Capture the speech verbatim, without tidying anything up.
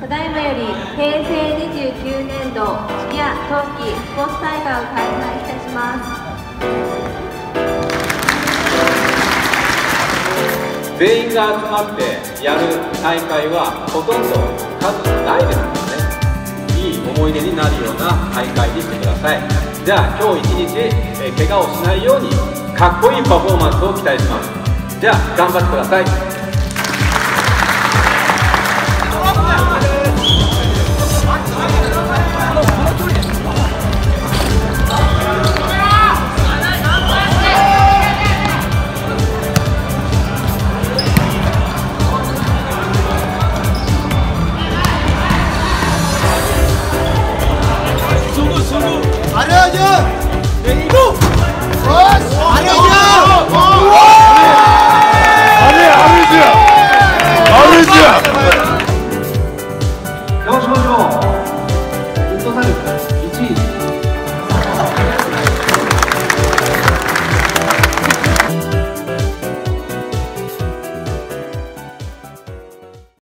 ただいまよりへいせいにじゅうきゅうねんどシニア冬季スポーツ大会を開催いたします。 全員が集まってやる大会はほとんど数ないですので、ね、いい思い出になるような大会にしてください。じゃあ今日一日、えー、怪我をしないようにかっこいいパフォーマンスを期待します。じゃあ頑張ってください。 Ada aja. Itu. Bos, ada aja. Ada aja. Ada aja.